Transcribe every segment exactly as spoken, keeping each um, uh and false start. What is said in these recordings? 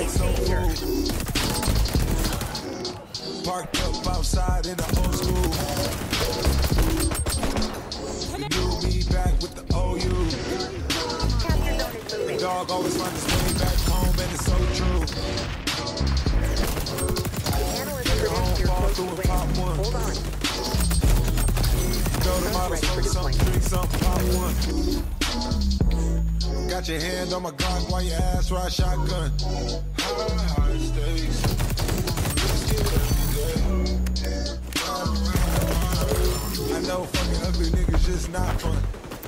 so cool. Parked up outside in the old school. The new me back with the O U. The dog always finds his way back home, and it's so true. Home, fall through and pop one. Hold on. Go to model, smoke something, drink something, pop one. Got your hand on my Glock while your ass ride shotgun. High, high stakes. I know fucking ugly niggas just not fun.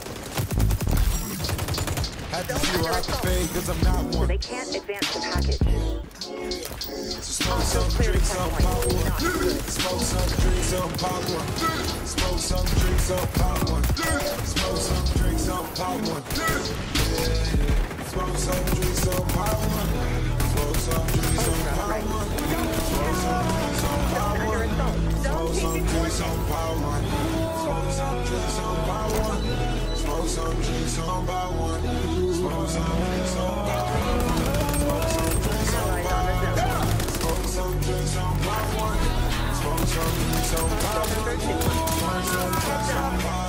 Had to zero out the fade cause I'm not one. They can't advance the package. Smoke some, drink some, pop one. Smoke some, drink some, pop one. Smoke some, drink some, pop one. Smoke some, drink some, pop one. Smoke some, drink some, pop one. Smoke some, drink some, pop one. Smoke some, drink some, pop one. Smoke some, drink some, pop one. Smoke some, drink some, pop one. Smoke some, drink some, pop one. Smoke some, drink some, pop one. Smoke some, drink some, pop one. Smoke some, drink some, pop one. Smoke some, drink some, pop one. Smoke some, drink some, pop one.